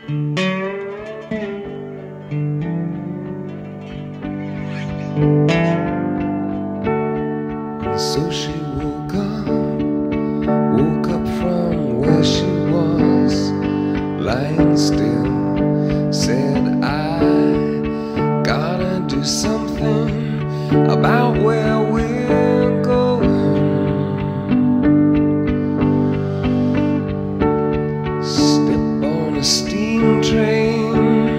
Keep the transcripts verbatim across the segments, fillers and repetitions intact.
And so she woke up, woke up from where she was, lying still, said, I gotta do something about where we're going. Step on a steam train,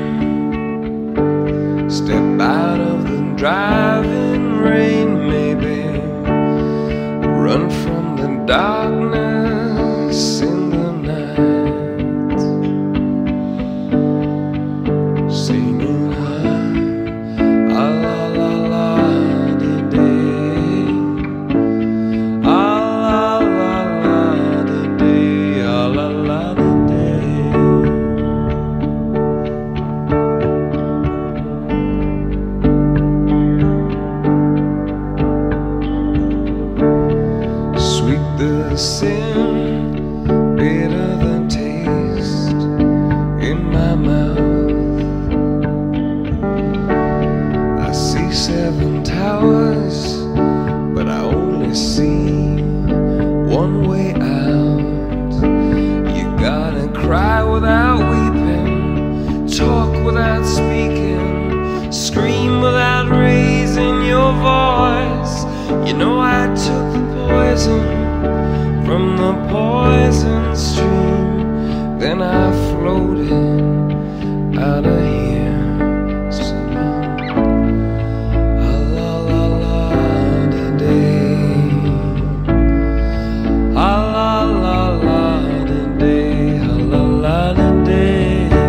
step out of the driving rain, maybe run from the darkness in the night, singing ah, ah la la la di day, ah la la la di day, ah la la di day. Sweet the sin, bitter the taste in my mouth. I see seven towers, but I only see one way out. You gotta cry without weeping, talk without speaking, scream without raising your voice. You know I took the poison from the poison stream, then I floated out of here, singing ah la la la di day, ah la la la di day, ah la la di day.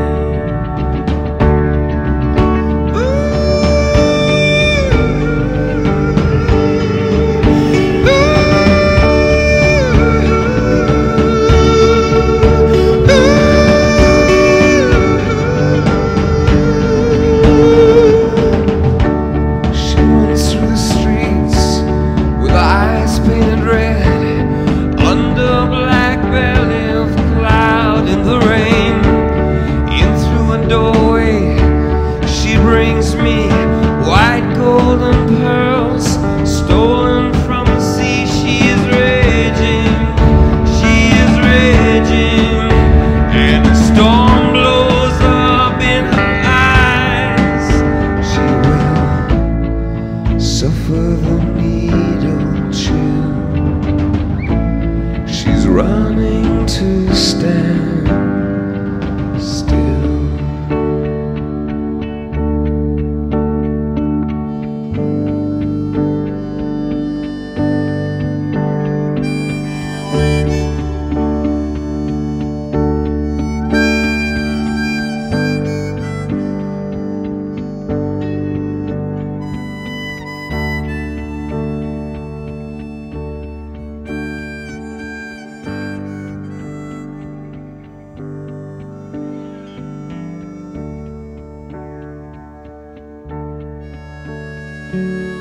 Painted red under a black belly of cloud in the rain. In through a doorway she brings me white golden pearls stolen from the sea. She is raging, she is raging, and the storm blows up in her eyes. She will suffer the needle chill. She's running to stand still. Thank you.